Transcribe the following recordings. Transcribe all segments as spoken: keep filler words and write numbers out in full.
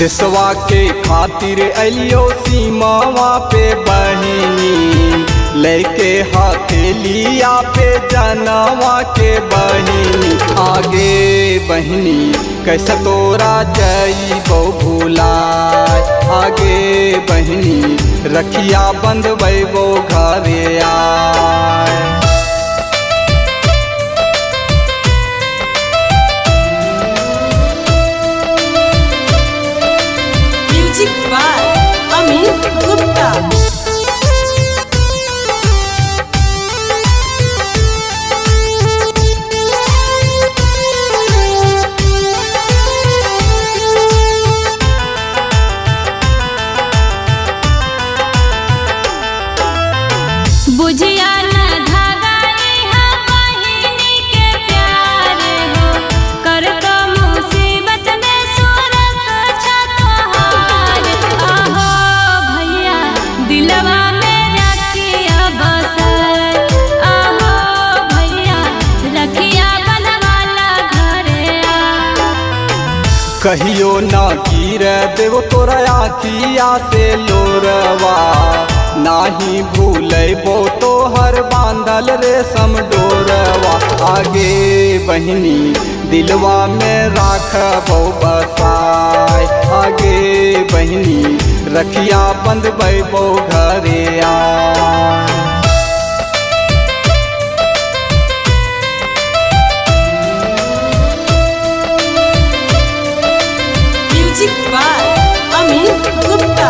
देशवा के खातिर अलियो सीमावा पे बहिनी, लेके हथेलिया पे जनवा के बहिनी। आगे बहिनी कैसे तोरा जइबो भुलाए, आगे बहिनी रखिया बंधबो घरे आए। Music by Amit Gupta. बुझिया न धागा इहा बहिनी के प्यार हो, कर तो मुसीबत में सुरक्षा तोहार। आहो भैया दिलवा में रखिया बसल, आहो भैया रखिया बनवाला घरे आ। कहियो ना गिर देव तोरा आखिया से लोरवा, नाही भूलबो तो हर बांधल रेशम डोरवा। आगे बहिनी दिलवा में राखबो बसाए, आगे बहिनी रखिया बंधबो घरे आए। Music by Amit Gupta.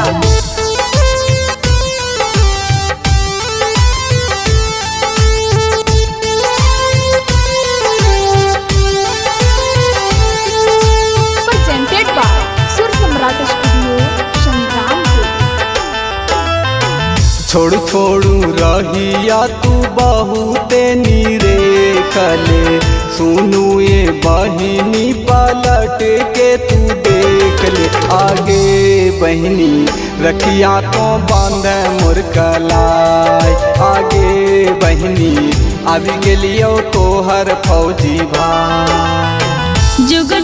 छोड़ छोड़ू रहिया तू बहुते नीरे कले, सुनू ये बहिनी पलट के तू देख ले। आगे बहिनी रखिया तो बांध मोर कलाई, आगे बहिनी अभी गेलियो तोहर फौजी भाई। जुग